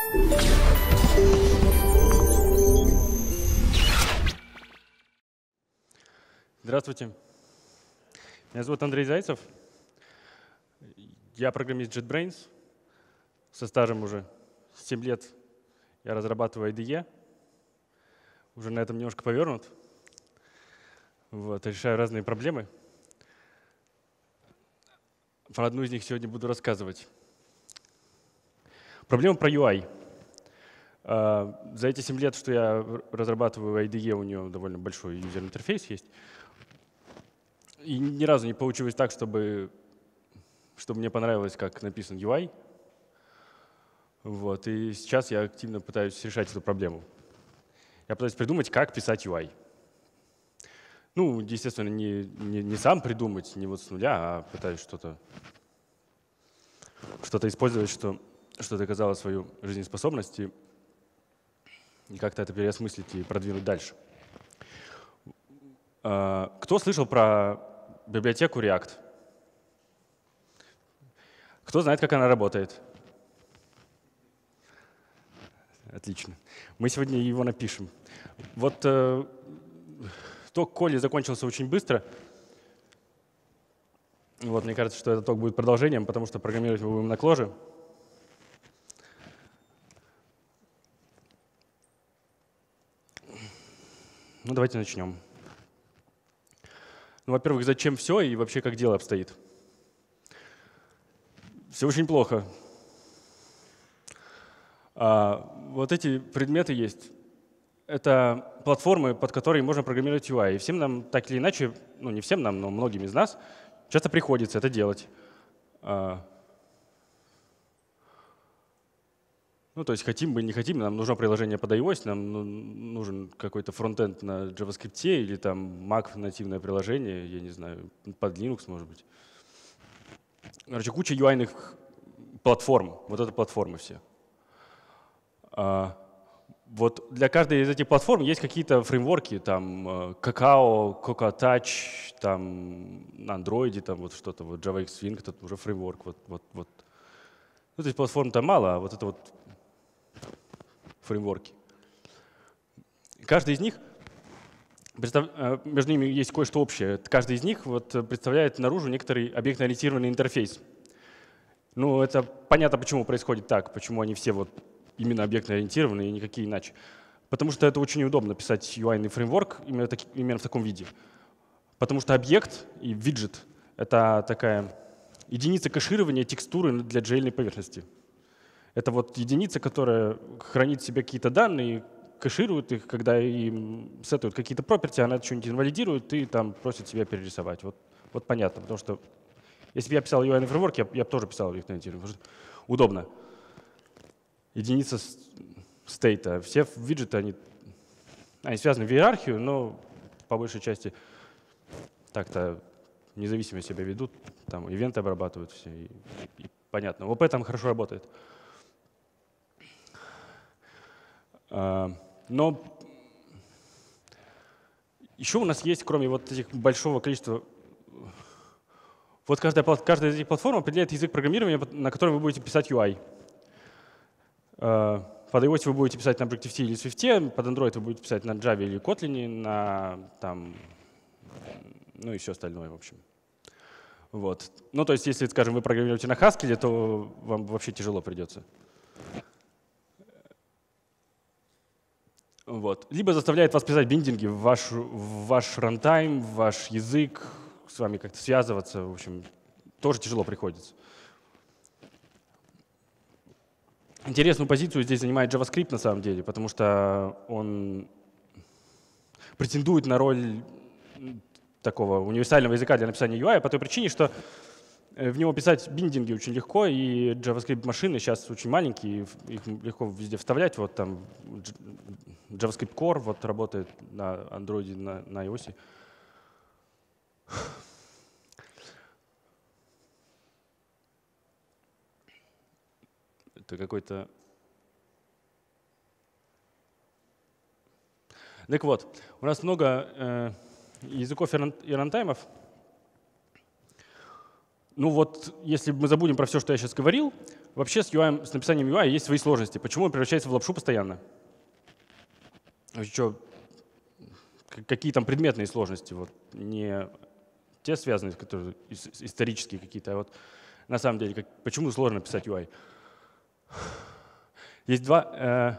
Здравствуйте. Меня зовут Андрей Зайцев. Я программист JetBrains. Со стажем уже 7 лет я разрабатываю IDE. Уже на этом немножко повернут. Вот, решаю разные проблемы. Про одну из них сегодня буду рассказывать. Проблема про UI. За эти 7 лет, что я разрабатываю IDE, у нее довольно большой юзер-интерфейс есть. И ни разу не получилось так, чтобы мне понравилось, как написан UI. Вот. И сейчас я активно пытаюсь решать эту проблему. Я пытаюсь придумать, как писать UI. Ну, естественно, не сам придумать, не вот с нуля, а пытаюсь что-то использовать, что доказало свою жизнеспособность, и как-то это переосмыслить и продвинуть дальше. Кто слышал про библиотеку React? Кто знает, как она работает? Отлично. Мы сегодня его напишем. Вот ток Коли закончился очень быстро. Вот, мне кажется, что этот ток будет продолжением, потому что программировать мы будем на Clojure. Ну, давайте начнем. Ну, во-первых, зачем все и вообще как дело обстоит? Все очень плохо. Вот эти предметы есть. Это платформы, под которые можно программировать UI. И всем нам так или иначе, ну не всем нам, но многим из нас, часто приходится это делать. Ну, то есть хотим мы, не хотим, нам нужно приложение под iOS, нам нужен какой-то фронтенд на JavaScript или там Mac нативное приложение, я не знаю, под Linux, может быть. Короче, куча UI-ных платформ. Вот это платформы все. Вот для каждой из этих платформ есть какие-то фреймворки, там Kakao, Cocoa Touch, там на Android, там вот что-то, вот JavaX Swing, это уже фреймворк. Вот. Ну, то есть платформ-то мало, а вот это вот фреймворки. Каждый из них, между ними есть кое-что общее. Каждый из них вот представляет наружу некоторый объектно-ориентированный интерфейс. Ну, это понятно, почему происходит так, почему они все вот именно объектно-ориентированные и никакие иначе. Потому что это очень удобно писать UI-ный фреймворк именно в таком виде. Потому что объект и виджет — это такая единица кэширования текстуры для JL-ной поверхности. Это вот единица, которая хранит в себе какие-то данные, кэширует их, когда им сетуют какие-то property, она что-нибудь инвалидирует и там просит себя перерисовать. Вот понятно, потому что если бы я писал UI-ный фреймворк, я бы тоже писал объектно-ориентированный, потому что удобно. Единица стейта. Все виджеты, они связаны в иерархию, но по большей части так-то независимо себя ведут, там ивенты обрабатывают все, и понятно. ОП там хорошо работает. Но еще у нас есть, кроме вот этих большого количества, вот каждая из этих платформ определяет язык программирования, на котором вы будете писать UI. Под iOS вы будете писать на Objective-C или Swift, под Android вы будете писать на Java или Kotlin, ну и все остальное, в общем. Вот. Ну, то есть, если, скажем, вы программируете на Haskell, то вам вообще тяжело придется. Вот. Либо заставляет вас писать биндинги в ваш рантайм, в ваш язык, с вами как-то связываться, в общем, тоже тяжело приходится. Интересную позицию здесь занимает JavaScript на самом деле, потому что он претендует на роль такого универсального языка для написания UI по той причине, что в него писать биндинги очень легко, и JavaScript-машины сейчас очень маленькие, их легко везде вставлять. Вот там JavaScript Core вот работает на Android, на iOS. Это какой-то… Так вот, у нас много языков и рантаймов. Ну вот, если мы забудем про все, что я сейчас говорил, Вообще с UI, с написанием UI есть свои сложности. Почему он превращается в лапшу постоянно? Какие там предметные сложности? Вот, не те связанные, которые исторические какие-то, а вот на самом деле, почему сложно писать UI? Есть два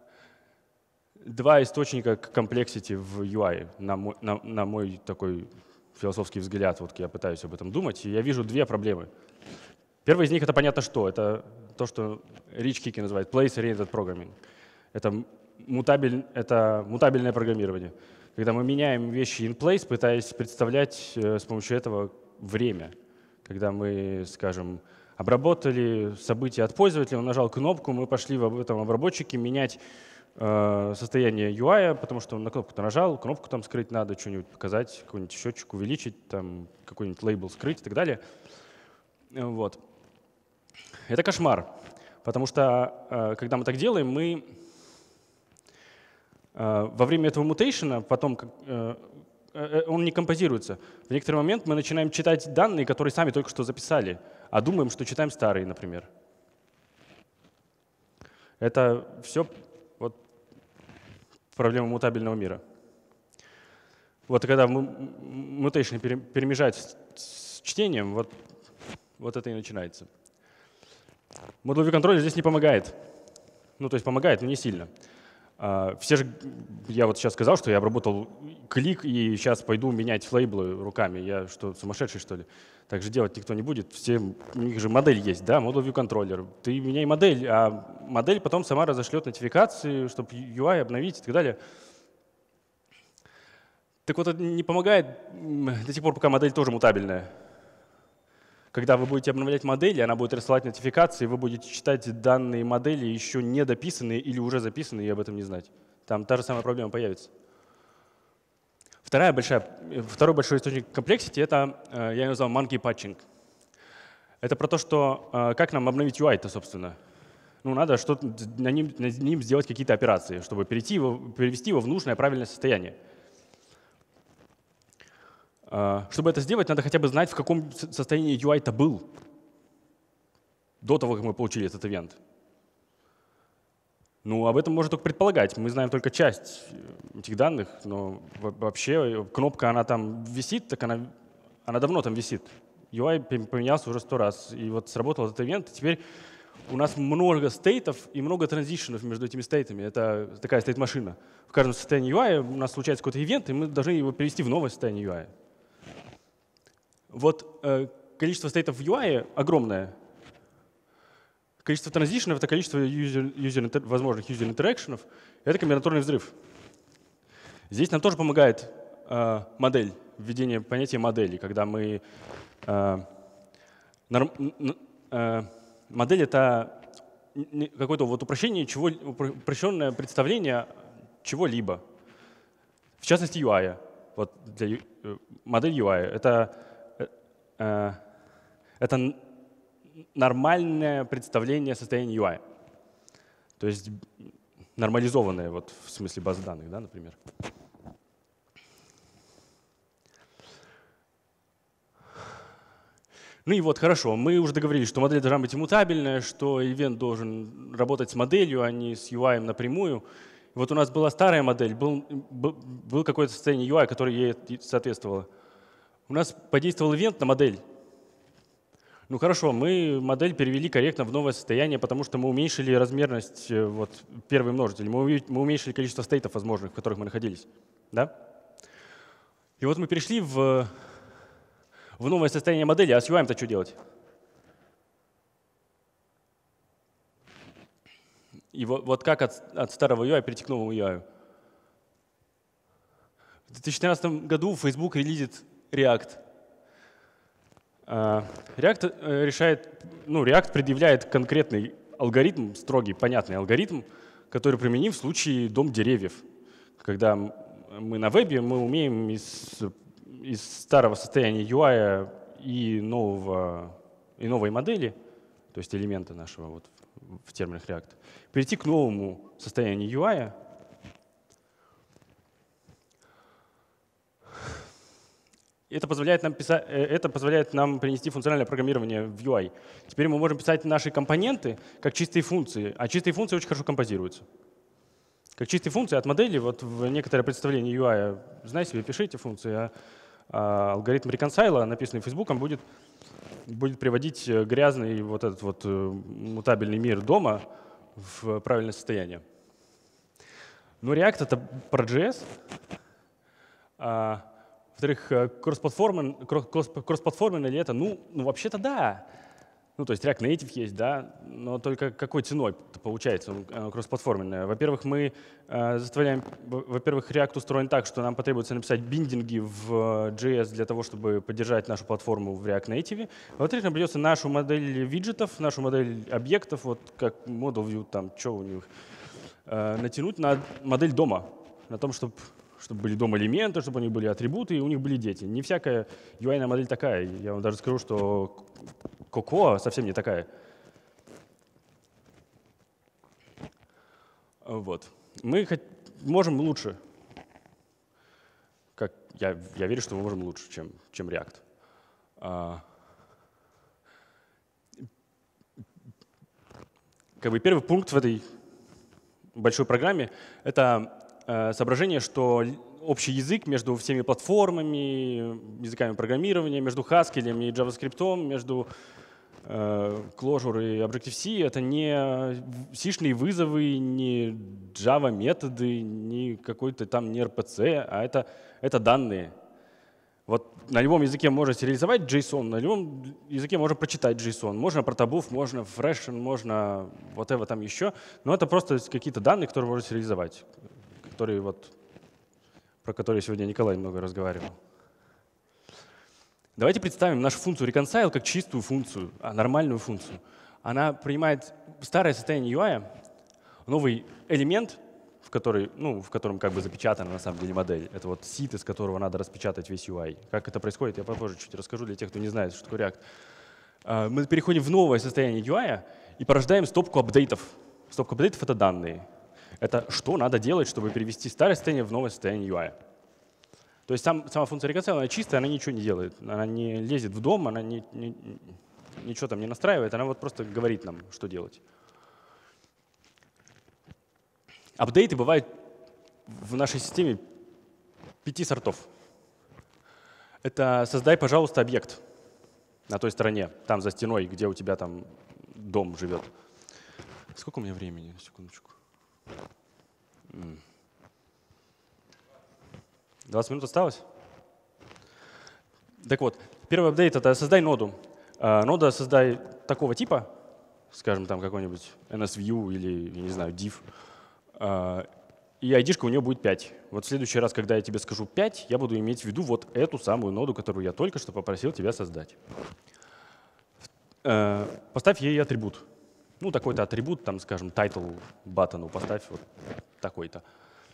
источника комплексити в UI, на мой такой философский взгляд. Вот я пытаюсь об этом думать, и я вижу две проблемы. Первый из них — это понятно что. Это то, что Рич Кики называет place-oriented programming. Это мутабельное программирование. Когда мы меняем вещи in place, пытаясь представлять с помощью этого время. Когда мы, скажем, обработали событие от пользователя, он нажал кнопку, мы пошли в этом обработчике менять состояние UI, потому что он на кнопку-то нажал, кнопку там скрыть надо, что-нибудь показать, какой-нибудь счетчик увеличить, там какой-нибудь лейбл скрыть и так далее. Вот. Это кошмар, потому что когда мы так делаем, мы во время этого мутейшена потом он не композируется. В некоторый момент мы начинаем читать данные, которые сами только что записали, а думаем, что читаем старые, например. Это все вот проблема мутабельного мира. Вот когда мутейшн перемежать с чтением, вот это и начинается. Moodle View Controller здесь не помогает. Ну, то есть помогает, но не сильно. Все же, я вот сейчас сказал, что я обработал клик и сейчас пойду менять лейблы руками. Я что, сумасшедший, что ли? Так же делать никто не будет. У них же модель есть, да, Moodle View Controller. Ты меняй модель, а модель потом сама разошлет нотификации, чтобы UI обновить и так далее. Так вот, это не помогает до тех пор, пока модель тоже мутабельная. Когда вы будете обновлять модели, она будет рассылать нотификации, вы будете читать данные модели еще не дописанные или уже записанные и об этом не знать. Там та же самая проблема появится. Второй большой источник комплексити — это, я его назвал monkey patching. Это про то, что как нам обновить UI-то, собственно. Ну, надо что-то на ним сделать какие-то операции, чтобы перевести его в нужное, правильное состояние. Чтобы это сделать, надо хотя бы знать, в каком состоянии UI-то был до того, как мы получили этот ивент. Ну, об этом можно только предполагать. Мы знаем только часть этих данных, но вообще кнопка, она там висит, так она давно там висит. UI поменялся уже 100 раз, и вот сработал этот ивент, и теперь у нас много стейтов и много транзишенов между этими стейтами. Это такая стейт-машина. В каждом состоянии UI у нас случается какой-то ивент, и мы должны его перевести в новое состояние UI. Вот количество стейтов в UI огромное. Количество транзишенов — это количество возможных user-интеракшенов. Это комбинаторный взрыв. Здесь нам тоже помогает модель, введение понятия модели, когда мы… модель — это какое-то вот упрощенное представление чего-либо. В частности, UI. Вот модель UI — это нормальное представление состояния UI. То есть нормализованное, вот в смысле базы данных, да, например. Ну и вот, хорошо, мы уже договорились, что модель должна быть иммутабельная, что ивент должен работать с моделью, а не с UI напрямую. Вот у нас была старая модель, был какое-то состояние UI, которое ей соответствовало. У нас подействовал ивент на модель. Ну хорошо, мы модель перевели корректно в новое состояние, потому что мы уменьшили размерность, вот, первый множитель, мы уменьшили количество стейтов возможных, в которых мы находились. Да? И вот мы перешли в новое состояние модели, а с UI-то что делать? И вот как от старого UI перейти к новому UI? В 2013 году Facebook релизит React. React предъявляет конкретный алгоритм, строгий, понятный алгоритм, который применим в случае дом деревьев. Когда мы на вебе, мы умеем из старого состояния UI и новой модели, то есть элемента нашего вот, в терминах React, перейти к новому состоянию UI. это позволяет нам принести функциональное программирование в UI. Теперь мы можем писать наши компоненты как чистые функции, а чистые функции очень хорошо композируются. Как чистые функции от модели, вот в некоторое представление UI, знаете себе, пишите функции, а алгоритм реконсайла, написанный Фейсбуком, будет приводить грязный вот этот вот мутабельный мир дома в правильное состояние. Но React — это про JS. Во-вторых, кроссплатформенный ли это? Ну вообще-то да. Ну, то есть React Native есть, да, но только какой ценой получается кроссплатформенное? Во-первых, мы заставляем, React устроен так, что нам потребуется написать биндинги в JS для того, чтобы поддержать нашу платформу в React Native. Во-вторых, нам придется нашу модель виджетов, нашу модель объектов, вот как Model View, там, что у них, натянуть на модель дома, на том, чтобы были дом-элементы, чтобы у них были атрибуты, и у них были дети. Не всякая UI-ная модель такая. Я вам даже скажу, что Cocoa совсем не такая. Вот. Мы можем лучше. Я верю, что мы можем лучше, чем React. Первый пункт в этой большой программе — это соображение, что общий язык между всеми платформами, языками программирования, между Haskell и JavaScript, между Clojure и Objective-C — это не C-шные вызовы, не Java методы, не какой-то там не RPC, а это данные. Вот на любом языке можно сериализовать JSON, на любом языке можно прочитать JSON. Можно протобуф, можно freshen, можно whatever там еще. Но это просто какие-то данные, которые можно сериализовать, про которые сегодня Николай много разговаривал. Давайте представим нашу функцию reconcile как чистую функцию, нормальную функцию. Она принимает старое состояние UI, новый элемент, в котором как бы запечатана на самом деле модель. Это вот сит, из которого надо распечатать весь UI. Как это происходит, я попозже чуть расскажу для тех, кто не знает, что такое React. Мы переходим в новое состояние UI и порождаем стопку апдейтов. Стопка апдейтов — это данные. Это что надо делать, чтобы перевести старое состояние в новое состояние UI. То есть сама функция reconcile, она чистая, она ничего не делает. Она не лезет в дом, она ничего там не настраивает, она вот просто говорит нам, что делать. Апдейты бывают в нашей системе 5 сортов. Это создай, пожалуйста, объект на той стороне, там за стеной, где у тебя там дом живет. Сколько у меня времени? Секундочку. 20 минут осталось? Так вот, первый апдейт — это создай ноду. Нода создай такого типа, скажем, там какой-нибудь NSView или, я не знаю, div. И ID-шка у нее будет 5. Вот в следующий раз, когда я тебе скажу 5, я буду иметь в виду вот эту самую ноду, которую я только что попросил тебя создать. Поставь ей атрибут. Ну, такой-то атрибут, там, скажем, title button, поставь вот такой-то.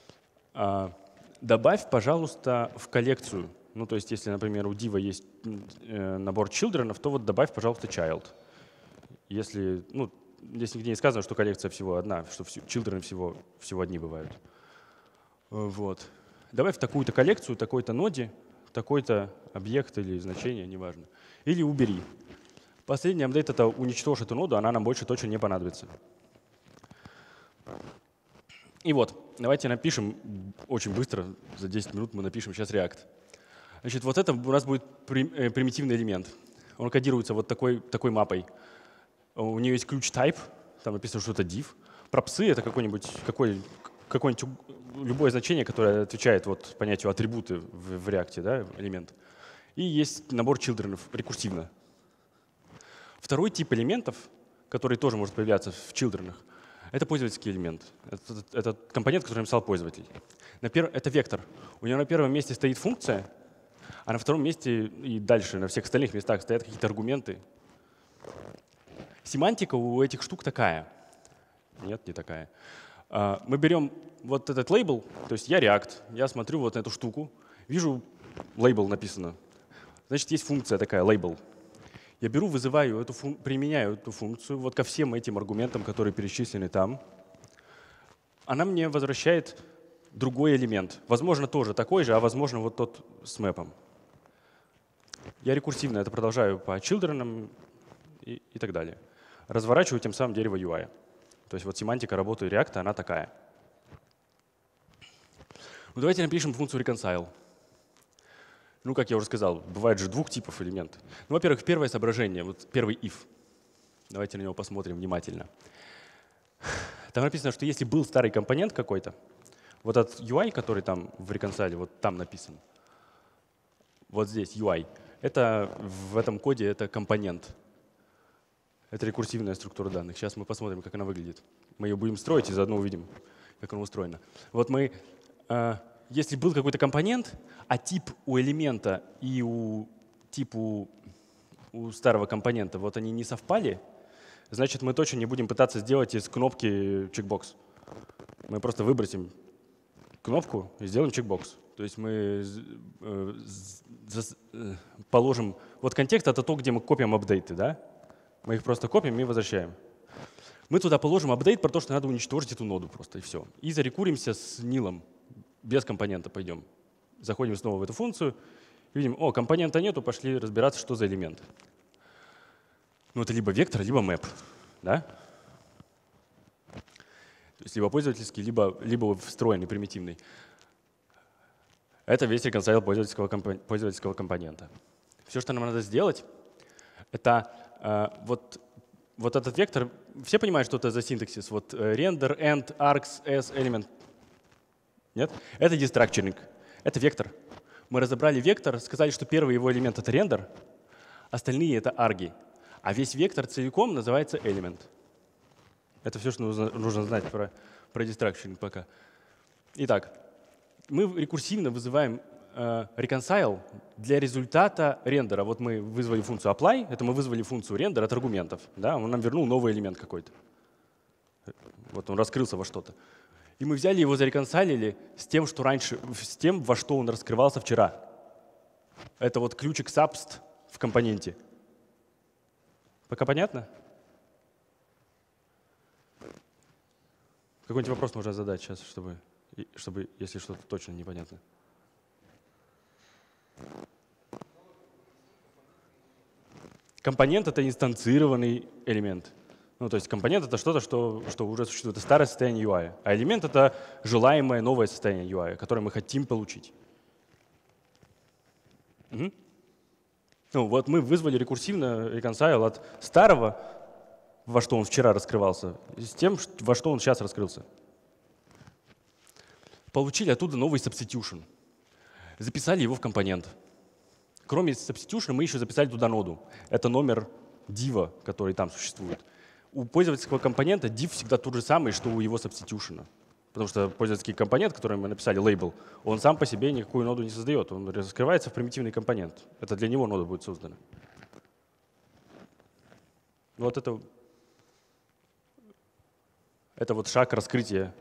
Добавь, пожалуйста, в коллекцию. Ну, то есть, если, например, у div есть набор children, то вот добавь, пожалуйста, child. Если, здесь нигде не сказано, что коллекция всего одна, что children всего одни бывают. Вот. Добавь в такую-то коллекцию, такой-то ноде, такой-то объект или значение, неважно. Или убери. Последний апдейт — это уничтожь эту ноду, она нам больше точно не понадобится. И вот, давайте напишем очень быстро, за 10 минут мы напишем сейчас React. Значит, вот это у нас будет примитивный элемент. Он кодируется вот такой маппой. У нее есть ключ type, там написано, что это div. Пропсы — это какое-нибудь любое значение, которое отвечает вот понятию атрибуты в React, да, элемент. И есть набор children рекурсивно. Второй тип элементов, который тоже может появляться в children, это пользовательский элемент. Это компонент, который написал пользователь. Это вектор. У него на первом месте стоит функция, а на втором месте и дальше, на всех остальных местах стоят какие-то аргументы. Семантика у этих штук такая. Нет, не такая. Мы берем вот этот лейбл, то есть я React, я смотрю вот на эту штуку, вижу лейбл написано. Значит, есть функция такая, лейбл. Я беру, вызываю применяю эту функцию вот ко всем этим аргументам, которые перечислены там. Она мне возвращает другой элемент. Возможно, тоже такой же, а возможно, вот тот с мэпом. Я рекурсивно это продолжаю по children и так далее. Разворачиваю тем самым дерево UI. То есть вот семантика работы React, она такая. Ну, давайте напишем функцию reconcile. Ну, как я уже сказал, бывает же двух типов элементов. Ну, во-первых, первое соображение, вот первый if. Давайте на него посмотрим внимательно. Там написано, что если был старый компонент какой-то, вот этот UI, который там в reconcile, вот там написан, вот здесь UI, это в этом коде это компонент. Это рекурсивная структура данных. Сейчас мы посмотрим, как она выглядит. Мы ее будем строить и заодно увидим, как она устроена. Вот мы, если был какой-то компонент, а тип у элемента и тип у старого компонента, вот они не совпали, значит, мы точно не будем пытаться сделать из кнопки чекбокс. Мы просто выбросим кнопку и сделаем чекбокс. То есть мы положим… Вот контекст — это то, где мы копим апдейты, да? Мы их просто копим и возвращаем. Мы туда положим апдейт про то, что надо уничтожить эту ноду просто, и все. И зарекуримся с нилом. Без компонента пойдем. Заходим снова в эту функцию и видим, о, компонента нету, пошли разбираться, что за элемент. Ну, это либо вектор, либо map. Да? То есть либо пользовательский, либо встроенный, примитивный. Это весь reconcile пользовательского компонента. Все, что нам надо сделать, это вот этот вектор. Все понимают, что это за синтаксис? Вот render, end, args, s, element. Нет? Это destructuring. Это вектор. Мы разобрали вектор, сказали, что первый его элемент — это render, остальные — это арги. А весь вектор целиком называется element. Это все, что нужно знать про destructuring пока. Итак, мы рекурсивно вызываем reconcile для результата рендера. Вот мы вызвали функцию apply, это мы вызвали функцию render от аргументов. Да? Он нам вернул новый элемент какой-то. Вот он раскрылся во что-то. И мы взяли его, зареконсайлили с тем, что раньше, с тем, во что он раскрывался вчера. Это вот ключик subst в компоненте. Пока понятно? Какой-нибудь вопрос можно задать сейчас, чтобы если что-то точно непонятно. Компонент — это инстанцированный элемент. Ну, то есть компонент — это что-то, что уже существует. Это старое состояние UI. А элемент — это желаемое новое состояние UI, которое мы хотим получить. Угу. Ну, вот мы вызвали рекурсивно reconcile от старого, во что он вчера раскрывался, с тем, во что он сейчас раскрылся. Получили оттуда новый substitution. Записали его в компонент. Кроме substitution мы еще записали туда ноду. Это номер div, который там существует. У пользовательского компонента div всегда тот же самый, что у его substitution. Потому что пользовательский компонент, который мы написали, label, он сам по себе никакую ноду не создает. Он раскрывается в примитивный компонент. Это для него нода будет создана. Вот это вот шаг раскрытия.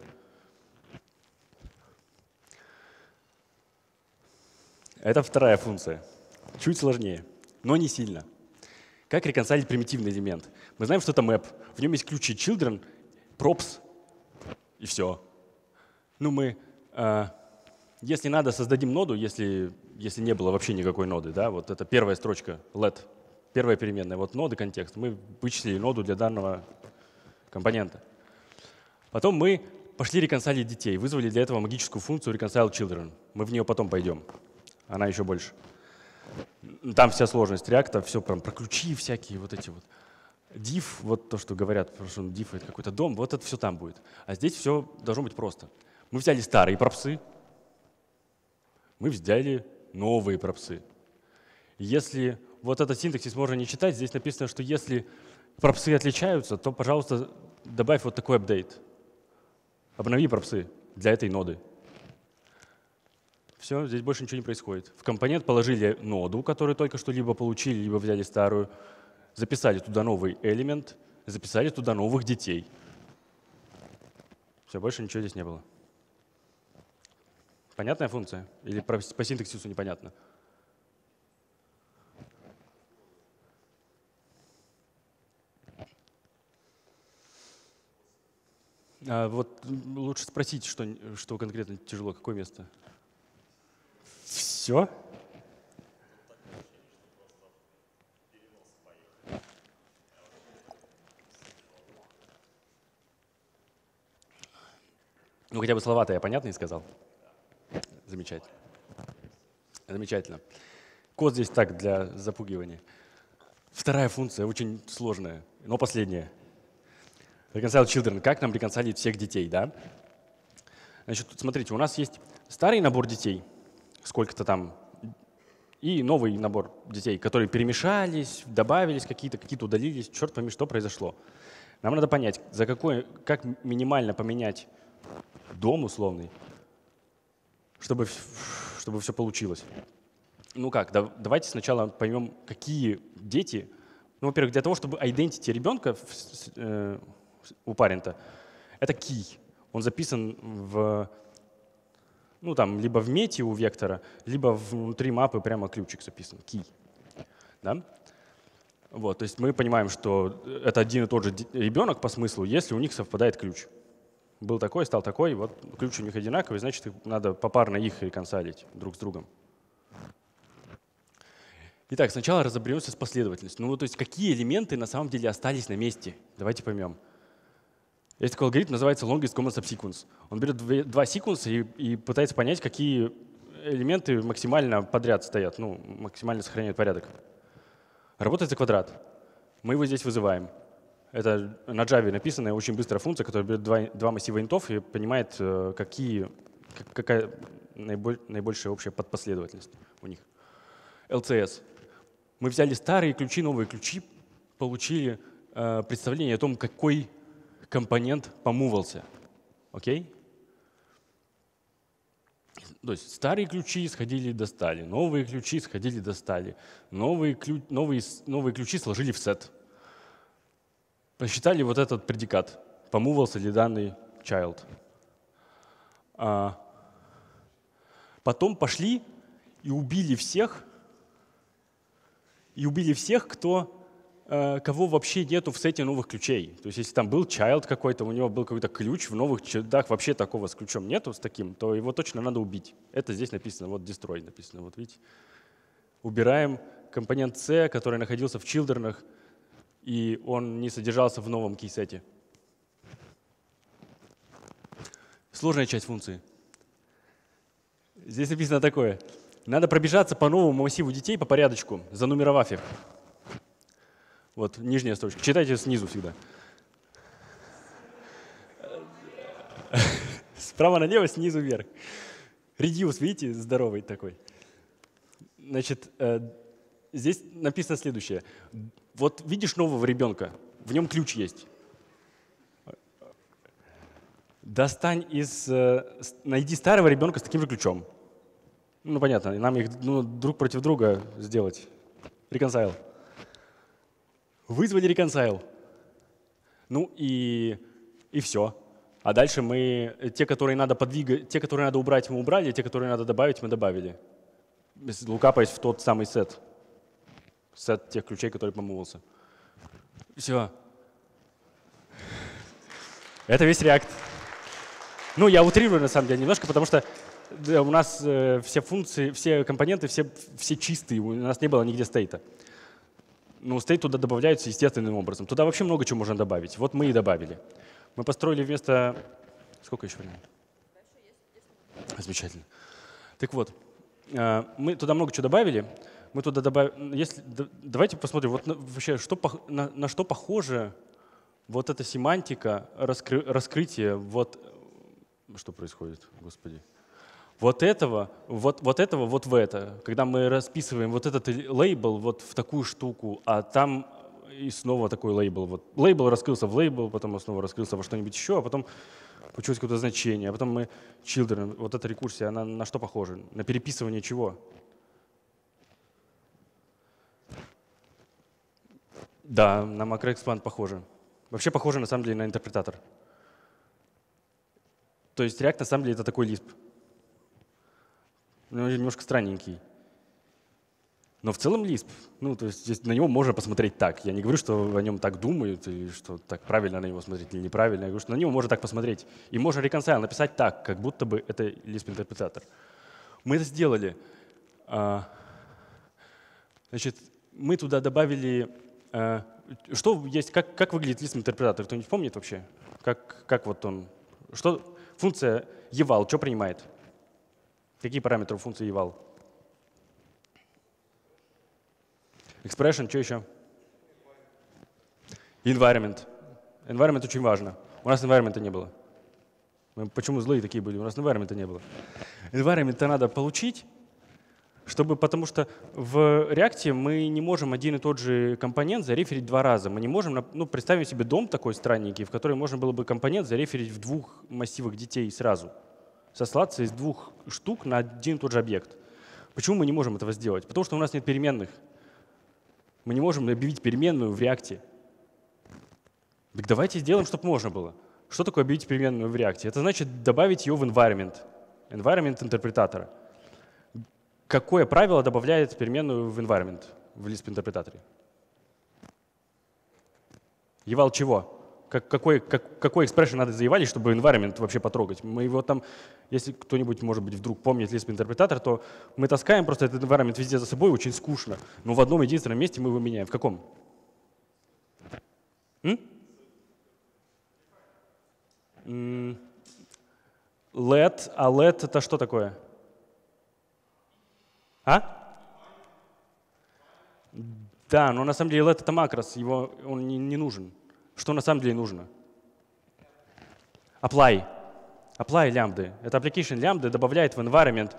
Это вторая функция. Чуть сложнее, но не сильно. Как реконсайлить примитивный элемент? Мы знаем, что это map. В нем есть ключи children, props и все. Ну, если надо, создадим ноду, если не было вообще никакой ноды. Да? Вот это первая строчка let, первая переменная. Вот ноды контекст. Мы вычислили ноду для данного компонента. Потом мы пошли реконсайлить детей. Вызвали для этого магическую функцию reconcile children. Мы в нее потом пойдем. Она еще больше. Там вся сложность React, все прям про ключи всякие, вот эти вот. Div, вот то, что говорят, что div — это какой-то дом, вот это все там будет. А здесь все должно быть просто. Мы взяли старые пропсы, мы взяли новые пропсы. Если вот этот синтаксис можно не читать, здесь написано, что если пропсы отличаются, то, пожалуйста, добавь вот такой апдейт. Обнови пропсы для этой ноды. Все, здесь больше ничего не происходит. В компонент положили ноду, которую только что либо получили, либо взяли старую, записали туда новый элемент, записали туда новых детей. Все, больше ничего здесь не было. Понятная функция? Или по синтаксису непонятно? Вот лучше спросить, что конкретно тяжело, какое место? Все? Ну, хотя бы слова-то я понятные сказал. Замечательно. Замечательно. Код здесь так, для запугивания. Вторая функция очень сложная, но последняя. Reconcile children. Как нам реконсалить всех детей, да? Значит, тут смотрите, у нас есть старый набор детей, сколько-то там, и новый набор детей, которые перемешались, добавились какие-то удалились. Черт пойми, что произошло. Нам надо понять, как минимально поменять дом условный, чтобы все получилось. Ну как, давайте сначала поймем, какие дети. Ну, во-первых, для того, чтобы identity ребенка у парента, это key. Он записан либо в мете у вектора, либо внутри мапы прямо ключик записан, key. Да? Вот, то есть мы понимаем, что это один и тот же ребенок по смыслу, если у них совпадает ключ. Был такой, стал такой, вот ключ у них одинаковый, значит, надо попарно их реконсалить друг с другом. Итак, сначала разобьемся с последовательностью. Ну, то есть какие элементы на самом деле остались на месте? Давайте поймем. Есть такой алгоритм, называется longest common subsequence. Он берет два секвенса и пытается понять, какие элементы максимально подряд стоят, ну, максимально сохраняют порядок. Работает за квадрат. Мы его здесь вызываем. Это на Java написанная очень быстрая функция, которая берет два массива интов и понимает, какая наибольшая общая подпоследовательность у них. LCS. Мы взяли старые ключи, новые ключи, получили представление о том, какой компонент помувался. Окей? То есть старые ключи сходили, достали, новые ключи сходили, достали, новые ключи сложили в сет. Посчитали вот этот предикат, помувался ли данный child. Потом пошли и убили всех, кого вообще нету в сете новых ключей. То есть если там был child какой-то, у него был какой-то ключ, в новых чildах вообще такого с ключом нету, с таким, то его точно надо убить. Это здесь написано, вот destroy написано, вот видите. Убираем компонент C, который находился в чилдернах, и он не содержался в новом кейсете. Сложная часть функции. Здесь написано такое. Надо пробежаться по новому массиву детей по порядочку, занумеровав их. Вот, нижняя строчка. Читайте снизу всегда. Справа налево, снизу вверх. Reduce, видите, здоровый такой. Значит, здесь написано следующее. Вот видишь нового ребенка, в нем ключ есть. Найди старого ребенка с таким же ключом. Ну, понятно, нам их друг против друга сделать. Reconcile. Вызвали reconcile. Ну и все. А дальше мы те, которые надо подвигать, те, которые надо убрать, мы убрали, те, которые надо добавить, мы добавили. Лукапаясь в тот самый сет. Сет тех ключей, который помывался. Все. Это весь React. Ну, я утрирую на самом деле немножко, потому что у нас все функции, все компоненты, все чистые, у нас не было нигде стейта. Ну, стейт туда добавляется естественным образом. Туда вообще много чего можно добавить. Вот мы и добавили. Мы построили вместо… Сколько еще времени? Замечательно. Так вот, мы туда много чего добавили. Мы туда добавили… Давайте посмотрим, вот вообще, на что похоже вот эта семантика раскрытия, вот… Что происходит, Господи? Вот этого вот в это. Когда мы расписываем вот этот лейбл вот в такую штуку, а там и снова такой лейбл. Вот лейбл раскрылся в лейбл, потом он снова раскрылся во что-нибудь еще, а потом получилось какое-то значение, а потом мы children. Вот эта рекурсия, она на что похожа? На переписывание чего? Да, на macroexpand похоже. Вообще похоже на самом деле на интерпретатор. То есть React на самом деле это такой Lisp. Ну, немножко странненький. Но в целом Lisp. Ну, то есть здесь на него можно посмотреть так. Я не говорю, что о нем так думают, или что так правильно на него смотреть или неправильно. Я говорю, что на него можно так посмотреть. И можно reconcile написать так, как будто бы это Lisp-интерпретатор. Мы это сделали. Значит, мы туда добавили… Что есть, как выглядит Lisp-интерпретатор? Кто-нибудь помнит вообще? Как вот он… Функция eval что принимает? Какие параметры у функции eval? Expression, что еще? Environment. Environment очень важно. У нас environment не было. Мы почему злые такие были? У нас environment не было. Environment надо получить, потому что в React мы не можем один и тот же компонент зареферить 2 раза. Мы не можем, представим себе дом такой странненький, в который можно было бы компонент зареферить в 2 массивах детей сразу. Сослаться из 2 штук на один и тот же объект. Почему мы не можем этого сделать? Потому что у нас нет переменных. Мы не можем объявить переменную в React. Так давайте сделаем, чтобы можно было. Что такое объявить переменную в React? Это значит добавить ее в environment. Environment интерпретатора. Какое правило добавляет переменную в environment в Lisp интерпретаторе? Eval чего? Какой expression надо заевалить, чтобы environment вообще потрогать? Мы его там, если кто-нибудь, может быть, вдруг помнит Lisp интерпретатор, то мы таскаем просто этот environment везде за собой, очень скучно. Но в одном единственном месте мы его меняем. В каком? Let, а let это что такое? Да, но на самом деле let это макрос, он не нужен. Что на самом деле нужно? Apply. Apply лямбды. Это application лямбды добавляет в environment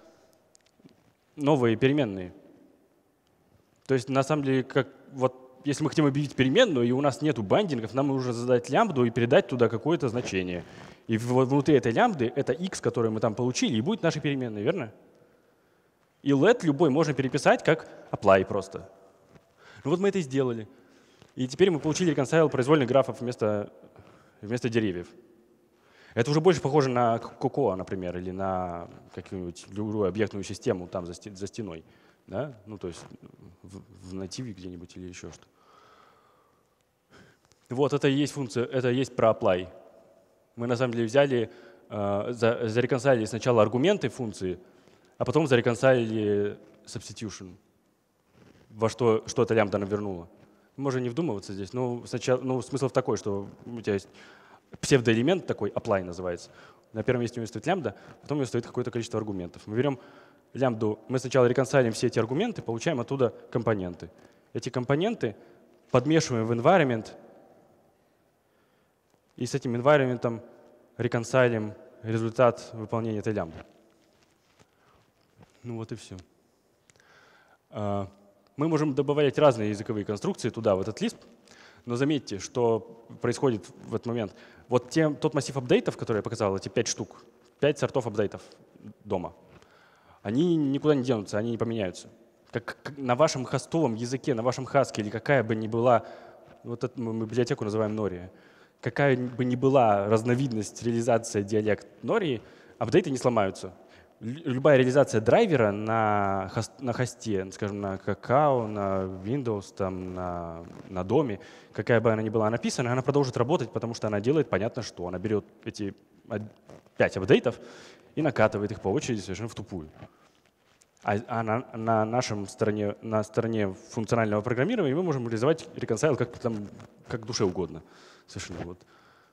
новые переменные. То есть на самом деле, если мы хотим объявить переменную, и у нас нету бандингов, нам нужно задать лямбду и передать туда какое-то значение. И внутри этой лямбды это x, который мы там получили, и будет нашей переменной, верно? И let любой можно переписать как apply просто. Ну вот мы это и сделали. И теперь мы получили reconcile произвольных графов вместо деревьев. Это уже больше похоже на Cocoa, например, или на какую-нибудь любую объектную систему там за стеной. Да? Ну, то есть в нативе где-нибудь или еще что. Вот это и есть функция, это и есть про apply. Мы на самом деле взяли, зареконсайлили сначала аргументы функции, а потом зареконсайлили substitution, во что эта лямбда навернула. Можно не вдумываться здесь, но смысл такой, что у тебя есть псевдоэлемент такой, apply называется. На первом месте у него стоит лямбда, потом у него стоит какое-то количество аргументов. Мы берем лямбду, мы сначала реконсайлим все эти аргументы, получаем оттуда компоненты. Эти компоненты подмешиваем в environment, и с этим environment реконсайлим результат выполнения этой лямбды. Ну вот и все. Мы можем добавлять разные языковые конструкции туда, в этот Lisp, но заметьте, что происходит в этот момент. Вот тот массив апдейтов, который я показал, эти 5 штук, 5 сортов апдейтов дома, они никуда не денутся, они не поменяются. Как на вашем хостовом языке, на вашем Haskell, или какая бы ни была, вот эту мы библиотеку называем Nori, какая бы ни была разновидность реализации диалект Nori, апдейты не сломаются. Любая реализация драйвера на хосте, скажем, на Kakao, на Windows, там, на доме, какая бы она ни была написана, она продолжит работать, потому что она делает понятно что. Она берет эти 5 апдейтов и накатывает их по очереди совершенно в тупую. А на нашем стороне, на стороне функционального программирования мы можем реализовать reconcile как душе угодно. Совершенно вот.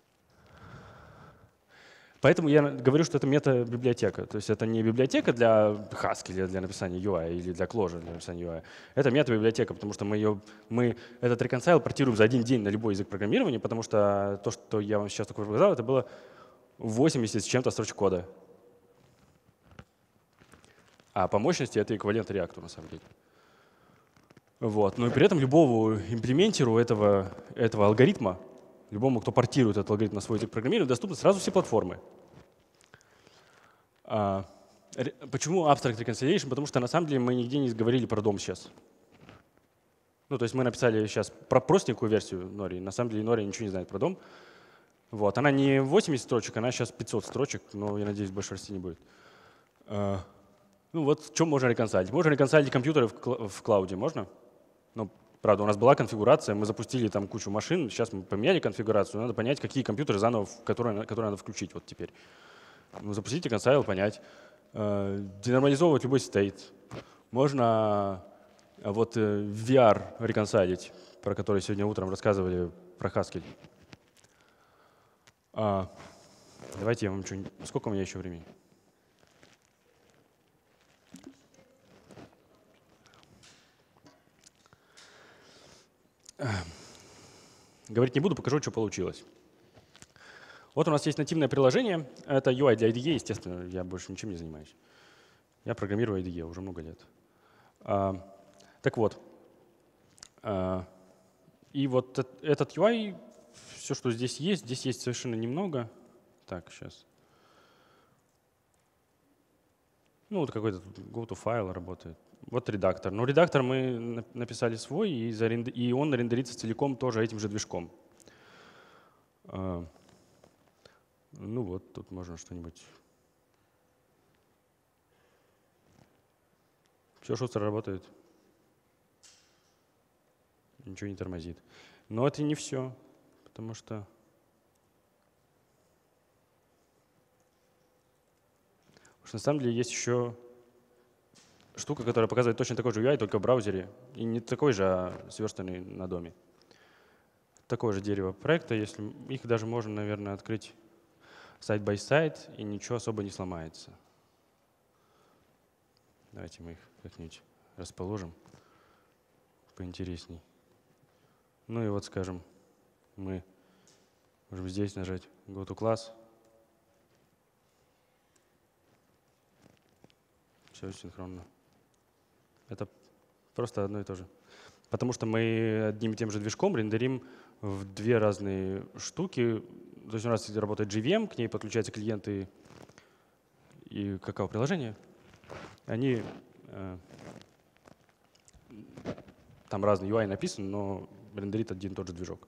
Поэтому я говорю, что это мета-библиотека. То есть это не библиотека для Haskell, для написания UI или для Clojure для написания UI. Это мета-библиотека, потому что мы этот reconcile портируем за один день на любой язык программирования, потому что то, что я вам сейчас такое показал, это было 80 с чем-то строчек кода. А по мощности это эквивалент React на самом деле. Вот. Но и при этом любому имплементиру этого алгоритма, любому, кто портирует этот алгоритм на свой язык программирования, доступны сразу все платформы. Почему Abstract Reconciliation? Потому что на самом деле мы нигде не говорили про дом сейчас. Ну, то есть мы написали сейчас про простенькую версию Nori. На самом деле Nori ничего не знает про дом. Вот. Она не 80 строчек, она сейчас 500 строчек, но я надеюсь, больше расти не будет. Ну вот, что можно реконсайлить? Можно реконсайлить компьютеры в клауде, можно? Ну, правда, у нас была конфигурация, мы запустили там кучу машин, сейчас мы поменяли конфигурацию, надо понять, какие компьютеры заново, которые надо включить вот теперь. Ну, запустить реконсайл, понять. Денормализовывать любой стейт. Можно вот VR реконсайлить, про который сегодня утром рассказывали про Haskell. Давайте я вам что-нибудь… Сколько у меня еще времени? Говорить не буду, покажу, что получилось. Вот у нас есть нативное приложение. Это UI для IDE, естественно, я больше ничем не занимаюсь. Я программирую IDE уже много лет. Так вот. И вот этот UI, все, что здесь есть совершенно немного. Так, сейчас. Ну, вот какой-то go-to-file работает. Вот редактор. Но редактор мы написали свой, и он рендерится целиком тоже этим же движком. Ну вот, тут можно что-нибудь. Все шустро работает. Ничего не тормозит. Но это не все, потому что… На самом деле есть еще штука, которая показывает точно такой же UI, только в браузере. И не такой же, а сверстанный на доме. Такое же дерево проекта. Если их даже можно, наверное, открыть сайт-бай-сайт, и ничего особо не сломается. Давайте мы их как-нибудь расположим поинтересней. Ну и вот, скажем, мы можем здесь нажать Go to Class. Все синхронно. Это просто одно и то же. Потому что мы одним и тем же движком рендерим в две разные штуки. То есть у нас работает JVM, к ней подключаются клиенты и какао-приложения. Они… Там разный UI написан, но рендерит один и тот же движок.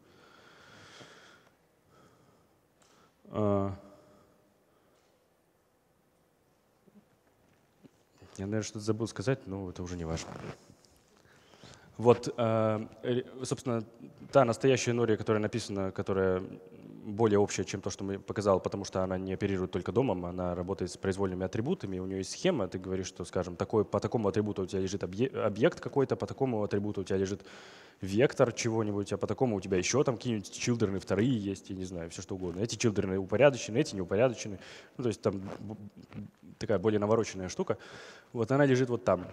Я, наверное, что-то забыл сказать, но это уже не важно. Вот, собственно, та настоящая Нори, которая написана, которая более общая, чем то, что мы показал, потому что она не оперирует только домом, она работает с произвольными атрибутами, у нее есть схема, ты говоришь, что, скажем, по такому атрибуту у тебя лежит объект какой-то, по такому атрибуту у тебя лежит вектор чего-нибудь, а по такому у тебя еще там какие-нибудь чилдерны вторые есть, я не знаю, все что угодно. Эти чилдерны упорядочены, эти неупорядочены. Ну, то есть там такая более навороченная штука. Вот она лежит вот там.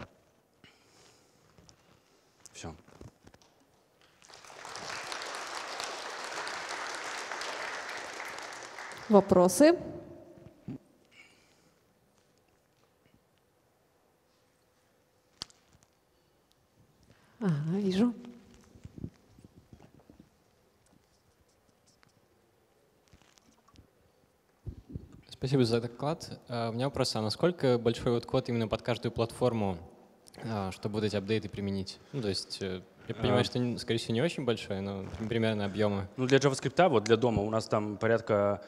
Все. Вопросы? Вижу. Спасибо за доклад. У меня вопрос, а насколько большой вот код именно под каждую платформу, чтобы вот эти апдейты применить? Ну, то есть я понимаю, что, скорее всего, не очень большой, но примерно объемы. Ну, для JavaScript, вот для дома у нас там порядка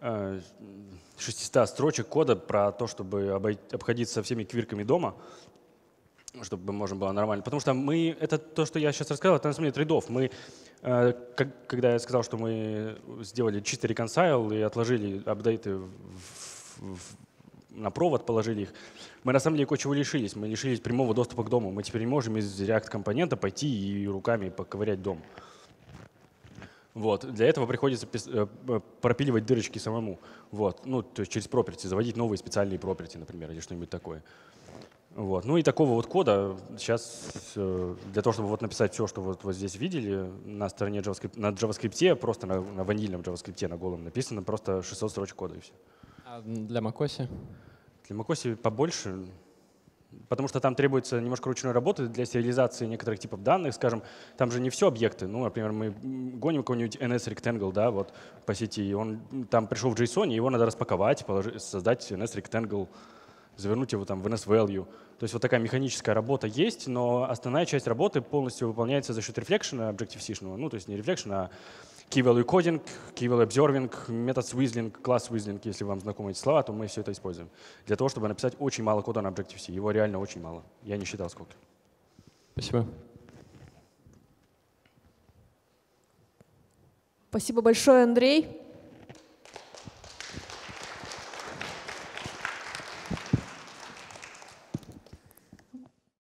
600 строчек кода про то, чтобы обходиться со всеми квирками дома, чтобы можно было нормально. Потому что это то, что я сейчас рассказал, это на самом деле трейд-офф. Когда я сказал, что мы сделали чистый реконсайл и отложили апдейты на провод, положили их, мы на самом деле кое-чего лишились. Мы лишились прямого доступа к дому. Мы теперь не можем из React-компонента пойти и руками поковырять дом. Вот. Для этого приходится пропиливать дырочки самому. Вот. Ну, то есть через property, заводить новые специальные property, например, или что-нибудь такое. Вот. Ну и такого вот кода сейчас для того, чтобы вот написать все, что вот здесь видели, на стороне JavaScript, на JavaScript, просто на ванильном JavaScript, на голом написано просто 600 строчек кода и все. А для macOS? Для macOS побольше, потому что там требуется немножко ручной работы для сериализации некоторых типов данных. Скажем, там же не все объекты. Ну, например, мы гоним какой-нибудь NS-rectangle, да, вот по сети. Он там пришел в JSON, его надо распаковать, создать NS-rectangle, завернуть его там в NS-value. То есть вот такая механическая работа есть, но основная часть работы полностью выполняется за счет рефлекшена Objective-C-шного. Ну, то есть не рефлекшн, а key-value coding, key-value observing, метод Swizzling, класс Swizzling. Если вам знакомы эти слова, то мы все это используем. Для того, чтобы написать очень мало кода на Objective-C. Его реально очень мало. Я не считал сколько. Спасибо. Спасибо большое, Андрей.